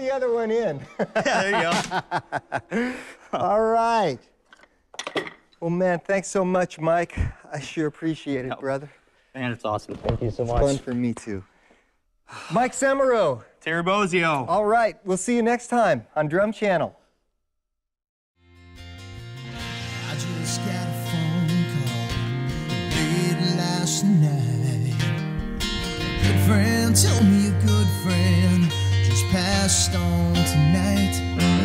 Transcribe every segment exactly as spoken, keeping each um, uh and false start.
the other one in. Yeah, there you go. All right. Well, man, thanks so much, Mike. I sure appreciate it, No. brother. Man, it's awesome. Thank you so It's much. fun for me, too. Mike Semerau. Terry Bozzio. All right, we'll see you next time on Drum Channel. I just got a phone call late last night. A good friend told me a good friend just passed on tonight.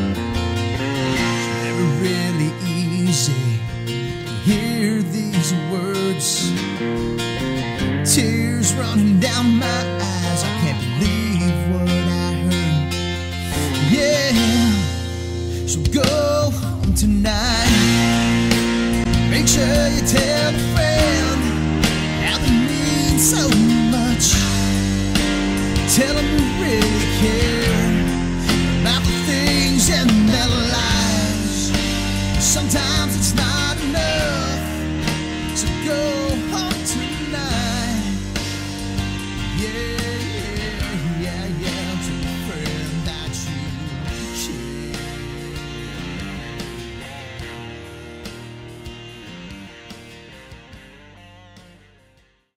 It's never really easy to hear these words. Tears running down my eyes. I can't believe what I heard. Yeah, so go home tonight. Make sure you tell a friend how they mean so much. Tell them you really care about the things in their lives. Sometimes it's not enough, so go home tonight. Yeah.